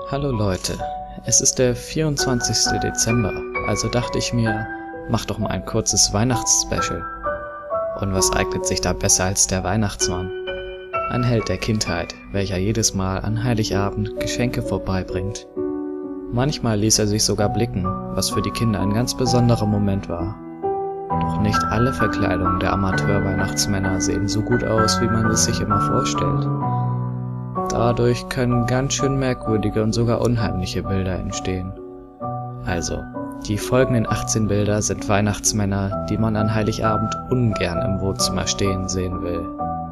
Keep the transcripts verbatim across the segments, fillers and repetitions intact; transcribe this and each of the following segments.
Hallo Leute, es ist der vierundzwanzigste Dezember, also dachte ich mir, mach doch mal ein kurzes Weihnachtsspecial. Und was eignet sich da besser als der Weihnachtsmann? Ein Held der Kindheit, welcher jedes Mal an Heiligabend Geschenke vorbeibringt. Manchmal ließ er sich sogar blicken, was für die Kinder ein ganz besonderer Moment war. Doch nicht alle Verkleidungen der Amateur-Weihnachtsmänner sehen so gut aus, wie man es sich immer vorstellt. Dadurch können ganz schön merkwürdige und sogar unheimliche Bilder entstehen. Also, die folgenden achtzehn Bilder sind Weihnachtsmänner, die man an Heiligabend ungern im Wohnzimmer stehen sehen will.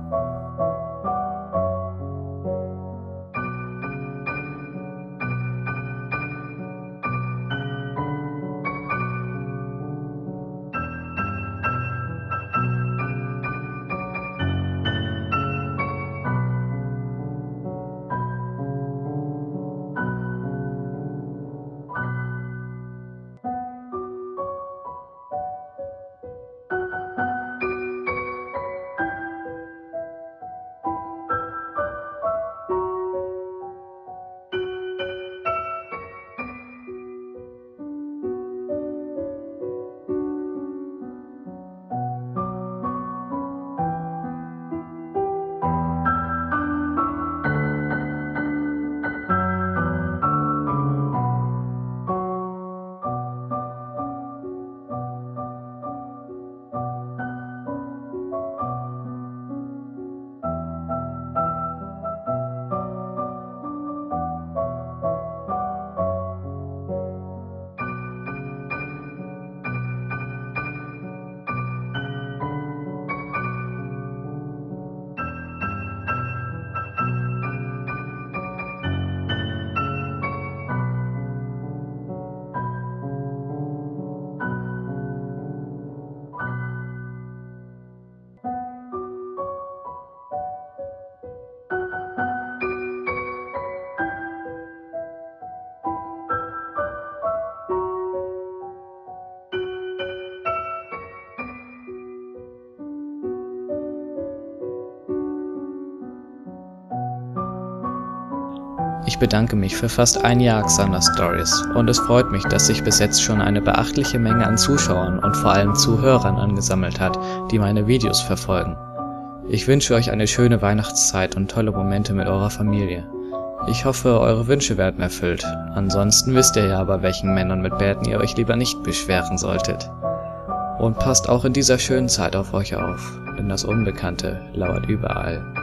Ich bedanke mich für fast ein Jahr Xander Stories und es freut mich, dass sich bis jetzt schon eine beachtliche Menge an Zuschauern und vor allem Zuhörern angesammelt hat, die meine Videos verfolgen. Ich wünsche euch eine schöne Weihnachtszeit und tolle Momente mit eurer Familie. Ich hoffe, eure Wünsche werden erfüllt. Ansonsten wisst ihr ja, bei welchen Männern mit Bärten ihr euch lieber nicht beschweren solltet. Und passt auch in dieser schönen Zeit auf euch auf, denn das Unbekannte lauert überall.